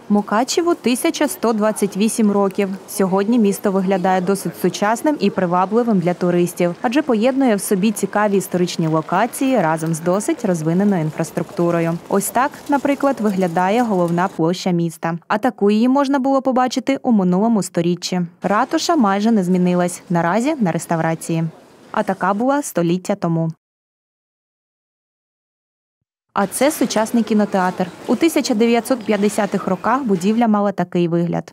Мукачеву 1128 років. Сьогодні місто виглядає досить сучасним і привабливим для туристів, адже поєднує в собі цікаві історичні локації разом з досить розвиненою інфраструктурою. Ось так, наприклад, виглядає головна площа міста. А таку її можна було побачити у минулому сторіччі. Ратуша майже не змінилась, наразі на реставрації. А така була століття тому. А це сучасний кінотеатр. У 1950-х роках будівля мала такий вигляд.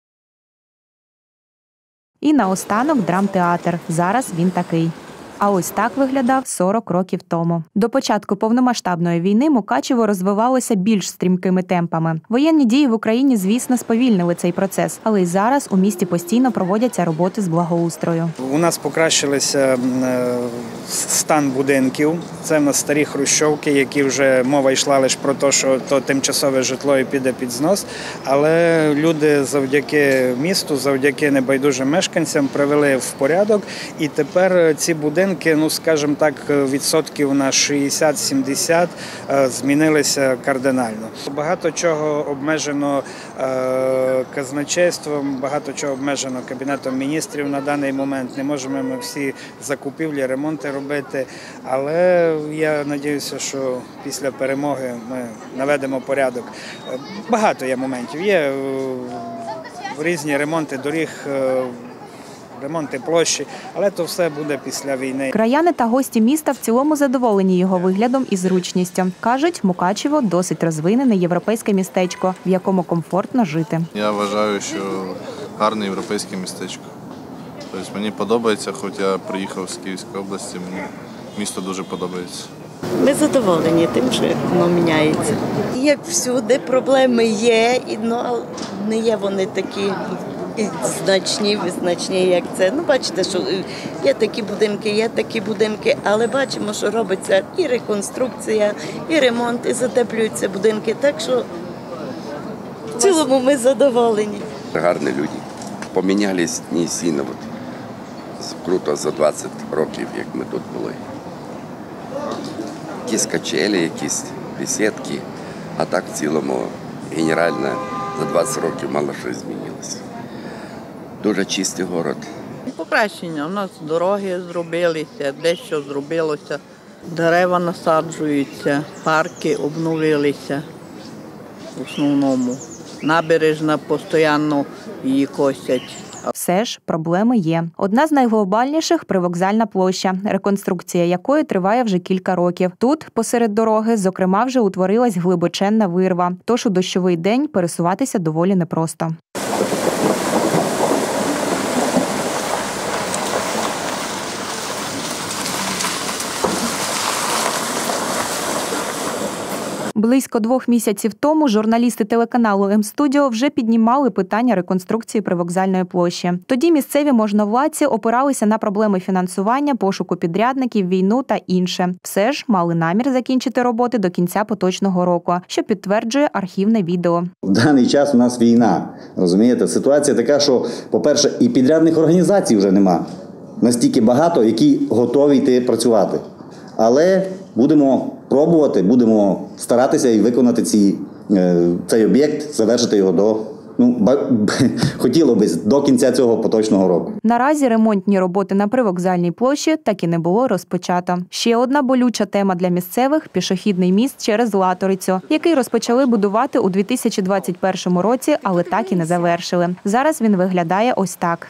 І наостанок драмтеатр. Зараз він такий. А ось так виглядав 40 років тому. До початку повномасштабної війни Мукачево розвивалося більш стрімкими темпами. Воєнні дії в Україні, звісно, сповільнили цей процес, але й зараз у місті постійно проводяться роботи з благоустрою. У нас покращився стан будинків. Це в нас старі хрущовки, які вже мова йшла лише про те, що то тимчасове житло і піде під знос. Але люди завдяки місту, завдяки небайдужим мешканцям привели в порядок. І тепер ці будинки, скажімо так, відсотків на 60-70 змінилися кардинально. Багато чого обмежено казначейством, багато чого обмежено Кабінетом міністрів на даний момент. Не можемо ми всі закупівлі, ремонти робити, але я сподіваюся, що після перемоги ми наведемо порядок. Багато є моментів. Є різні ремонти доріг, ремонти площі, але то все буде після війни. Краяни та гості міста в цілому задоволені його виглядом і зручністю. Кажуть, Мукачево – досить розвинене європейське містечко, в якому комфортно жити. Я вважаю, що гарне європейське містечко. Тобто мені подобається, хоч я приїхав з Київської області, мені місто дуже подобається. Ми задоволені тим, що воно міняється. Є всюди, проблеми є, але не є вони такі значні, як це. Бачите, що є такі будинки, але бачимо, що робиться і реконструкція, і ремонт, і затеплюються будинки. Так що в цілому ми задоволені. Гарні люди. Помінялись не сильно. Круто за 20 років, як ми тут були. Якісь качелі, якісь бесідки, а так в цілому генерально за 20 років мало що змінилося. Дуже чистий город. Покращення. У нас дороги зробилися, дещо зробилося. Дерева насаджуються, парки обновилися в основному. Набережна постійно її косять. Все ж проблеми є. Одна з найглобальніших – привокзальна площа, реконструкція якої триває вже кілька років. Тут, посеред дороги, зокрема, вже утворилась глибоченна вирва. Тож у дощовий день пересуватися доволі непросто. Близько 2 місяців тому журналісти телеканалу М-Студіо вже піднімали питання реконструкції привокзальної площі. Тоді місцеві можновладці опиралися на проблеми фінансування, пошуку підрядників, війну та інше. Все ж мали намір закінчити роботи до кінця поточного року, що підтверджує архівне відео. В даний час у нас війна, розумієте? Ситуація така, що, по-перше, і підрядних організацій вже нема. Настільки багато, які готові йти працювати. Але будемо пробувати, будемо старатися і виконати цей об'єкт, завершити його хотіло б до кінця цього поточного року. Наразі ремонтні роботи на привокзальній площі так і не було розпочато. Ще одна болюча тема для місцевих – пішохідний міст через Латорицю, який розпочали будувати у 2021 році, але так і не завершили. Зараз він виглядає ось так.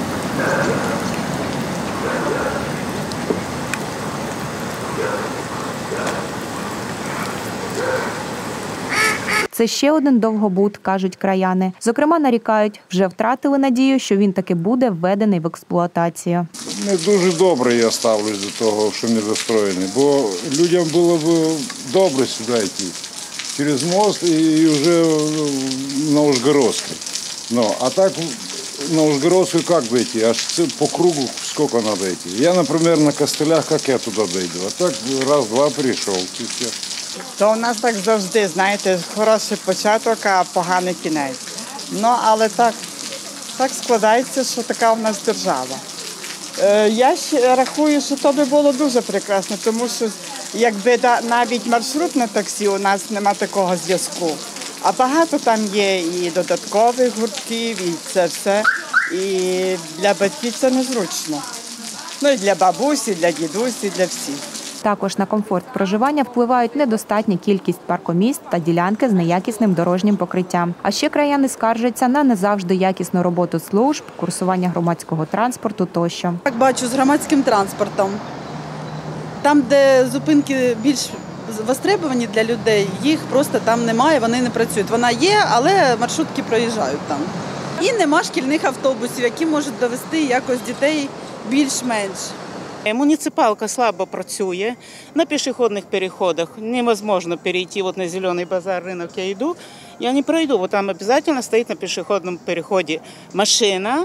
Це ще один довгобуд, кажуть краяни. Зокрема, нарікають, вже втратили надію, що він таки буде введений в експлуатацію. Не дуже добре я ставлюсь до того, що не застроєний, бо людям було б добре сюди йти через мост і вже на Ужгородський. А так на Ужгородскую как дойти? Аж по кругу сколько надо идти? Я, например, на костылях, как я туда дойду? А так раз-два прийшов. То у нас так завжди, знаєте, хороший початок, а поганий кінець. Але так складається, що така у нас держава. Я рахую, що то би було дуже прекрасно, тому що якби навіть маршрутне таксі у нас немає такого зв'язку. А багато там є і додаткових гуртків, і це все. І для батьків це незручно. Ну і для бабусі, для дідусі, для всіх. Також на комфорт проживання впливають недостатня кількість паркомісць та ділянки з неякісним дорожнім покриттям. А ще краяни скаржаться на не завжди якісну роботу служб, курсування громадського транспорту тощо. Так бачу з громадським транспортом. Там, де зупинки більш востребовані для людей, їх просто там немає, вони не працюють. Вона є, але маршрутки проїжджають там. І нема шкільних автобусів, які можуть довести якось дітей більш-менш. Муніципалка слабо працює на пішохідних переходах. Неможливо перейти на Зелений базар, ринок я йду. Я не пройду, бо там обов'язково стоїть на пішохідному переході машина,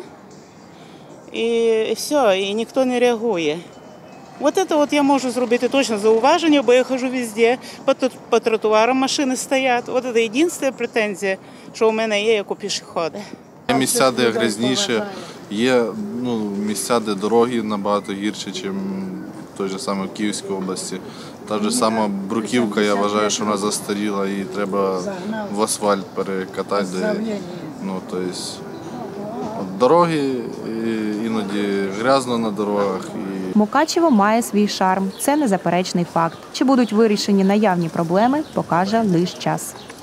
і все, і ніхто не реагує. От я можу зробити точно зауваження, бо я ходжу везде, по тротуарам машини стоять. От це єдина претензія, що у мене є як у пішохода. Є місця, де грязніше, є місця, де дороги набагато гірші, ніж в той же самій Київській області. Та ж сама бруківка, я вважаю, що вона застаріла, і треба в асфальт перекатати. Дороги, іноді грязно на дорогах. Мукачево має свій шарм. Це незаперечний факт. Чи будуть вирішені наявні проблеми, покаже лише час.